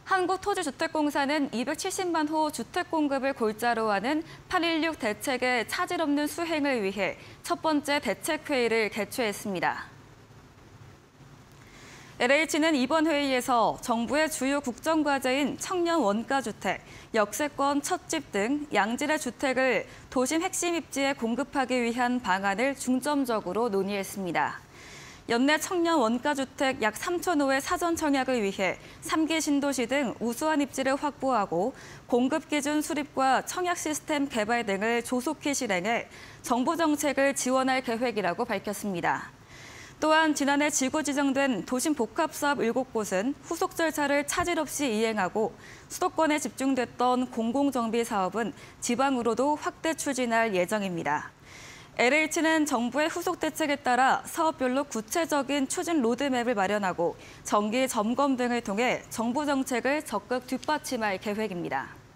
한국토지주택공사는 270만 호 주택 공급을 골자로 하는 8.16 대책의 차질 없는 수행을 위해 첫 번째 대책회의를 개최했습니다. LH는 이번 회의에서 정부의 주요 국정과제인 청년 원가주택, 역세권 첫 집 등 양질의 주택을 도심 핵심 입지에 공급하기 위한 방안을 중점적으로 논의했습니다. 연내 청년 원가주택 약 3천 호의 사전 청약을 위해 3기 신도시 등 우수한 입지를 확보하고 공급 기준 수립과 청약 시스템 개발 등을 조속히 실행해 정부 정책을 지원할 계획이라고 밝혔습니다. 또한 지난해 지구 지정된 도심 복합사업 7곳은 후속 절차를 차질 없이 이행하고 수도권에 집중됐던 공공정비 사업은 지방으로도 확대 추진할 예정입니다. LH는 정부의 후속 대책에 따라 사업별로 구체적인 추진 로드맵을 마련하고 정기 점검 등을 통해 정부 정책을 적극 뒷받침할 계획입니다.